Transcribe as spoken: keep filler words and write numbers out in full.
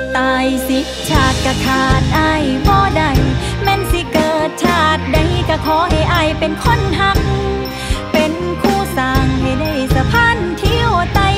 ตายสิชาติกะขาดอายบ่ได้แม่นสิเกิดชาติใดก็ขอให้อายเป็นคนหักเป็นคู่สร้างให้ได้สะพานเที่ยวไต่